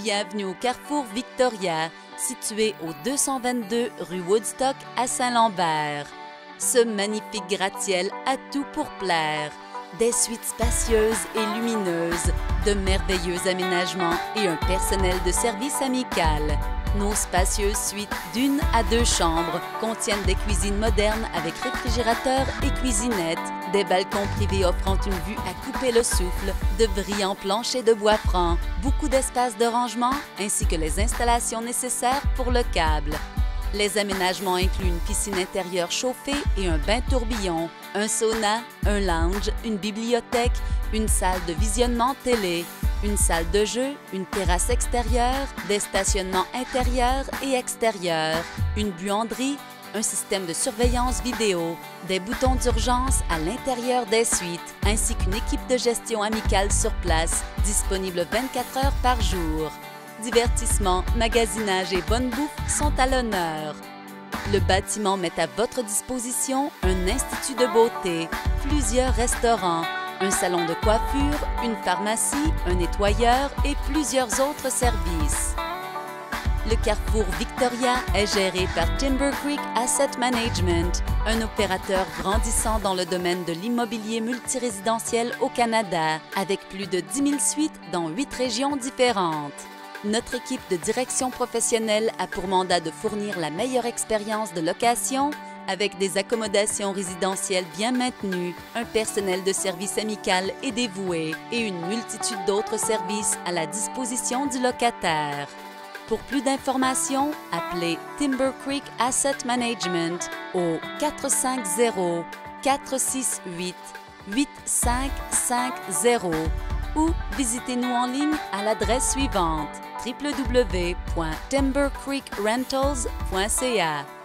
Bienvenue au Carrefour Victoria, situé au 222 rue Woodstock à Saint-Lambert. Ce magnifique gratte-ciel a tout pour plaire. Des suites spacieuses et lumineuses, de merveilleux aménagements et un personnel de service amical. Nos spacieuses suites d'1 à 2 chambres contiennent des cuisines modernes avec réfrigérateur et cuisinette, des balcons privés offrant une vue à couper le souffle, de brillants planchers de bois franc, beaucoup d'espace de rangement ainsi que les installations nécessaires pour le câble. Les aménagements incluent une piscine intérieure chauffée et un bain tourbillon, un sauna, un lounge, une bibliothèque, une salle de visionnement télé, une salle de jeu, une terrasse extérieure, des stationnements intérieurs et extérieurs, une buanderie, un système de surveillance vidéo, des boutons d'urgence à l'intérieur des suites, ainsi qu'une équipe de gestion amicale sur place, disponible 24 heures par jour. Divertissement, magasinage et bonne bouffe sont à l'honneur. Le bâtiment met à votre disposition un institut de beauté, plusieurs restaurants, un salon de coiffure, une pharmacie, un nettoyeur et plusieurs autres services. Le Carrefour Victoria est géré par Timber Creek Asset Management, un opérateur grandissant dans le domaine de l'immobilier multirésidentiel au Canada, avec plus de 10 000 suites dans 8 régions différentes. Notre équipe de direction professionnelle a pour mandat de fournir la meilleure expérience de location avec des accommodations résidentielles bien maintenues, un personnel de service amical et dévoué et une multitude d'autres services à la disposition du locataire. Pour plus d'informations, appelez Timber Creek Asset Management au 450-468-8550 ou visitez-nous en ligne à l'adresse suivante www.timbercreekrentals.ca.